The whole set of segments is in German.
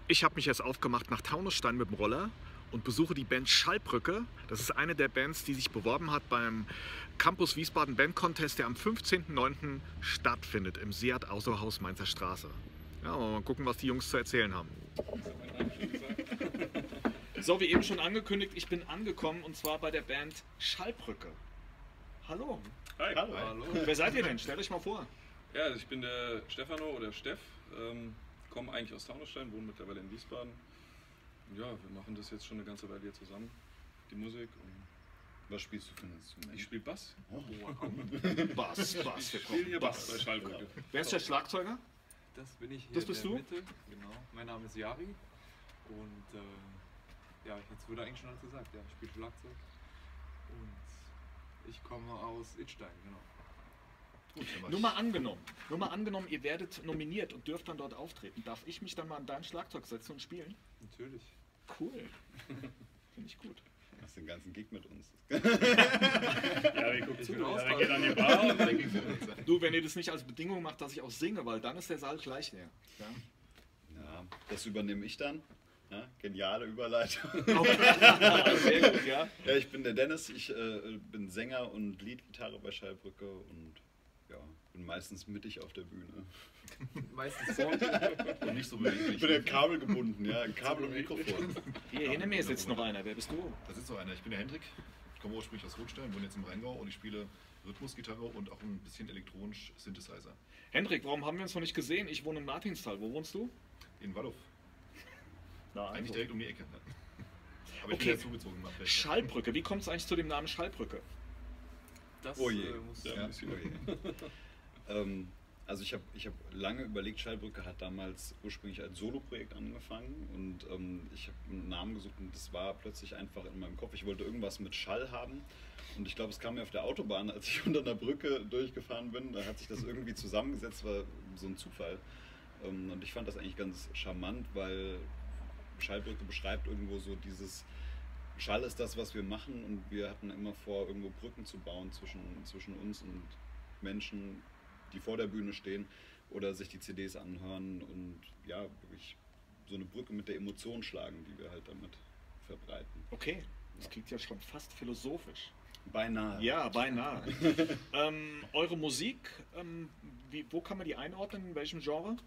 Ich habe mich jetzt aufgemacht nach Taunusstein mit dem Roller und besuche die Band Schallbrücke. Das ist eine der Bands, die sich beworben hat beim Campus Wiesbaden Band Contest, der am 15.09. stattfindet im Seat Autohaus Mainzer Straße. Ja, mal gucken, was die Jungs zu erzählen haben. So, wie eben schon angekündigt, ich bin angekommen und zwar bei der Band Schallbrücke. Hallo. Hi. Hallo. Wer seid ihr denn? Stellt euch mal vor. Ja, also ich bin der Stefano oder Steff, komme eigentlich aus Taunusstein, wohne mittlerweile in Wiesbaden. Und ja, wir machen das jetzt schon eine ganze Weile hier zusammen, die Musik. Und Was spielst du für ein Instrument? ich spiele Bass. Oh. Bass. Wir Ich spiele hier brauchen Bass bei Schallbrücke. Wer ist der Schlagzeuger? Das bin ich hier Das bist in der du? Mitte. Genau. Mein Name ist Yari und ja, jetzt wurde eigentlich schon alles gesagt. Ja, ich spiele Schlagzeug und ich komme aus Idstein, genau. Nur mal angenommen, ihr werdet nominiert und dürft dann dort auftreten. Darf ich mich dann mal an dein Schlagzeug setzen und spielen? Natürlich. Cool. Finde ich gut. Machst den ganzen Gig mit uns. Ja, wir gucken zu. Ja, wir gehen an die Bar und dann ging's los. Du, wenn ihr das nicht als Bedingung macht, dass ich auch singe, weil dann ist der Saal gleich leer. Ja? Ja, das übernehme ich dann. Ja, geniale Überleitung. Sehr gut, ja. Ja, ich bin der Dennis, ich bin Sänger und Leadgitarre bei Schallbrücke und ja, bin meistens mittig auf der Bühne. Meistens vor. Und nicht so beweglich. Ich bin ja Kabel gebunden, ja, ein Kabel und Mikrofon. Hier hinter mir sitzt noch einer. Wer bist du? Da sitzt noch einer. Ich bin der Hendrik. Ich komme ursprünglich aus Rotstein, wohne jetzt im Rheingau und ich spiele Rhythmusgitarre und auch ein bisschen elektronisch Synthesizer. Hendrik, warum haben wir uns noch nicht gesehen? Ich wohne in Martinsthal. Wo wohnst du? In Wallow. Na, Eigentlich direkt um die Ecke. Aber ich Okay. bin ja zugezogen. Nach Fechter. Schallbrücke. Wie kommt es eigentlich zu dem Namen Schallbrücke? Das Oh je. muss Ja, Ja, ein bisschen. also ich hab lange überlegt, Schallbrücke hat damals ursprünglich als Soloprojekt angefangen und ich habe einen Namen gesucht und das war plötzlich einfach in meinem Kopf. Ich wollte irgendwas mit Schall haben und ich glaube, es kam mir auf der Autobahn, als ich unter einer Brücke durchgefahren bin, da hat sich das irgendwie zusammengesetzt, war so ein Zufall. Und ich fand das eigentlich ganz charmant, weil Schallbrücke beschreibt irgendwo so dieses Schall ist das, was wir machen und wir hatten immer vor, irgendwo Brücken zu bauen zwischen uns und Menschen, die vor der Bühne stehen oder sich die CDs anhören und ja, wirklich so eine Brücke mit der Emotion schlagen, die wir halt damit verbreiten. Okay, das klingt ja schon fast philosophisch. Beinahe. Ja, beinahe. Eure Musik, wo kann man die einordnen? In welchem Genre?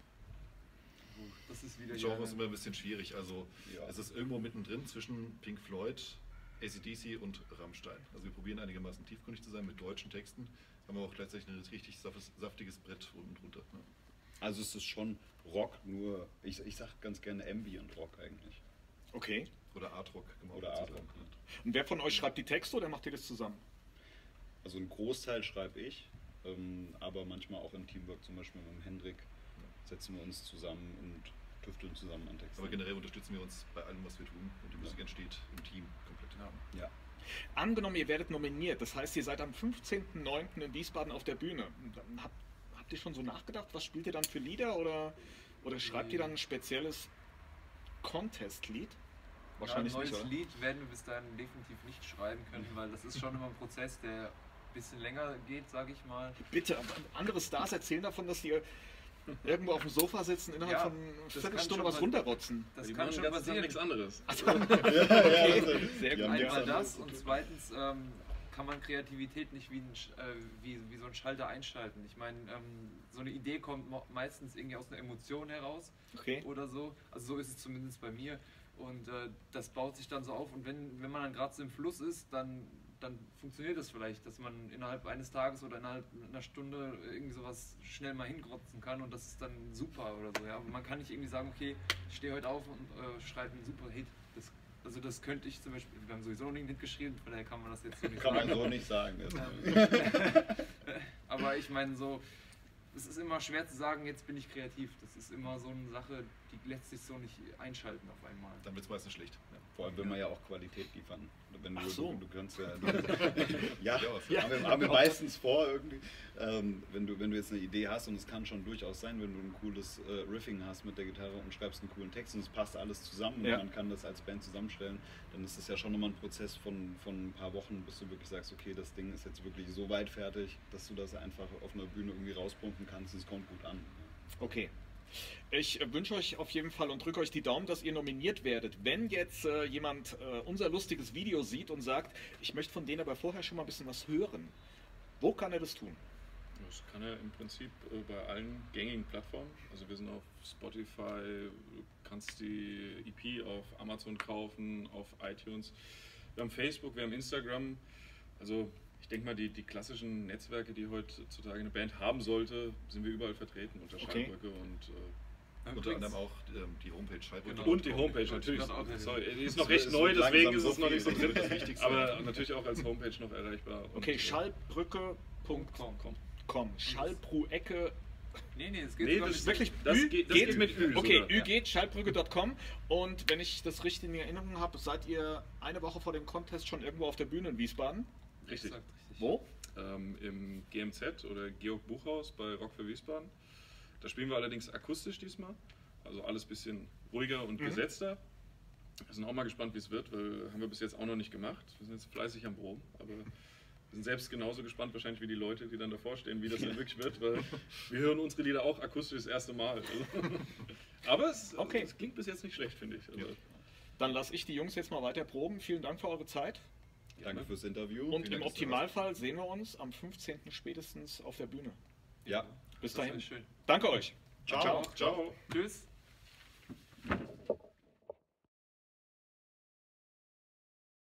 Das ist wieder Genre hier ist immer ein bisschen schwierig. Also Ja. es ist irgendwo mittendrin zwischen Pink Floyd, AC/DC und Rammstein. Also wir probieren einigermaßen tiefgründig zu sein mit deutschen Texten, haben aber auch gleichzeitig ein richtig saftiges Brett unten drunter. Ne? Also es ist schon Rock, nur ich sag ganz gerne Ambient Rock eigentlich. Okay. Oder Art Rock. kann man Oder auch dazu Art sagen. Rock. Und wer von euch schreibt die Texte oder macht ihr das zusammen? Also einen Großteil schreibe ich, aber manchmal auch im Teamwork, zum Beispiel mit dem Hendrik, setzen wir uns zusammen und tüfteln zusammen an Texten. Aber generell unterstützen wir uns bei allem, was wir tun und die Musik entsteht im Team komplett. Ja. Angenommen, ihr werdet nominiert, das heißt, ihr seid am 15.09. in Wiesbaden auf der Bühne. Habt ihr schon so nachgedacht, was spielt ihr dann für Lieder oder schreibt ihr dann ein spezielles Contest-Lied? Wahrscheinlich ein neues nicht, oder? Lied werden wir bis dahin definitiv nicht schreiben können, weil das ist schon immer ein Prozess, der ein bisschen länger geht, sage ich mal. Bitte, aber andere Stars erzählen davon, dass die irgendwo auf dem Sofa sitzen, innerhalb Ja, von einer das kann Viertelstunde schon was mal- runterrotzen. Das Die kann machen schon den ganzen Tag passieren. nichts anderes. Okay, sehr Die gut. haben nichts Einmal anderes das zu und tun. zweitens kann man Kreativität nicht wie so ein Schalter einschalten. Ich meine, so eine Idee kommt meistens irgendwie aus einer Emotion heraus Okay. oder so. Also so ist es zumindest bei mir. Und das baut sich dann so auf. Und wenn man dann gerade so im Fluss ist, dann funktioniert es vielleicht, dass man innerhalb eines Tages oder innerhalb einer Stunde irgendwie sowas schnell mal hingrotzen kann und das ist dann super oder so. Ja? Aber man kann nicht irgendwie sagen, okay, ich stehe heute auf und schreibe einen super Hit. Also das könnte ich zum Beispiel, wir haben sowieso noch nie einen Hit geschrieben, von daher kann man das jetzt so nicht Kann man sagen. so nicht sagen. Aber ich meine so, es ist immer schwer zu sagen, jetzt bin ich kreativ. Das ist immer so eine Sache, die lässt sich so nicht einschalten auf einmal. Dann wird es meistens schlecht. Vor allem, wenn wir ja auch Qualität liefern. Wenn Ach so. du kannst ja, Ja, haben wir meistens vor irgendwie. Wenn du jetzt eine Idee hast und es kann schon durchaus sein, wenn du ein cooles Riffing hast mit der Gitarre und schreibst einen coolen Text und es passt alles zusammen Ja. und man kann das als Band zusammenstellen, dann ist das ja schon nochmal ein Prozess von ein paar Wochen, bis du wirklich sagst, okay, das Ding ist jetzt wirklich so weit fertig, dass du das einfach auf einer Bühne irgendwie rauspumpen kannst und es kommt gut an. Okay. Ich wünsche euch auf jeden Fall und drücke euch die Daumen, dass ihr nominiert werdet. Wenn jetzt jemand unser lustiges Video sieht und sagt, ich möchte von denen aber vorher schon mal ein bisschen was hören, wo kann er das tun? Das kann er im Prinzip bei allen gängigen Plattformen. Also wir sind auf Spotify, du kannst die EP auf Amazon kaufen, auf iTunes. Wir haben Facebook, wir haben Instagram. Also ich denke mal, die klassischen Netzwerke, die heutzutage eine Band haben sollte, sind wir überall vertreten unter Schallbrücke und Unter anderem auch die Homepage Schallbrücke. Genau. und die Homepage natürlich. Auch Sorry, die ist noch Das recht ist neu, so deswegen langsam ist es noch nicht so viel, drin. das Wichtigste. Aber natürlich auch als Homepage noch erreichbar. Und, Okay, schallbrücke.com. komm. Schallbruecke. Nee, es geht Nee, sogar das nicht. Wirklich Das Ü geht mit Ü Okay, sogar. Ü geht, schallbrücke.com. Und wenn ich das richtig in Erinnerung habe, seid ihr eine Woche vor dem Contest schon irgendwo auf der Bühne in Wiesbaden? Richtig. Exakt, richtig. Wo? Im GMZ oder Georg Buchhaus bei Rock für Wiesbaden. Da spielen wir allerdings akustisch diesmal. Also alles ein bisschen ruhiger und gesetzter. Wir sind auch mal gespannt, wie es wird, weil haben wir bis jetzt auch noch nicht gemacht. Wir sind jetzt fleißig am Proben, aber wir sind selbst genauso gespannt wahrscheinlich wie die Leute, die dann davor stehen, wie das dann wirklich wird, weil wir hören unsere Lieder auch akustisch das erste Mal. Aber es klingt bis jetzt nicht schlecht, finde ich. Also, Dann lasse ich die Jungs jetzt mal weiter proben. Vielen Dank für eure Zeit. Danke fürs Interview. Und Vielen im Dank, dass du Optimalfall sehen wir uns am 15. spätestens auf der Bühne. da warst. Ja. Bis Das dahin. ist schön. Danke euch. Ciao. ciao. Tschüss.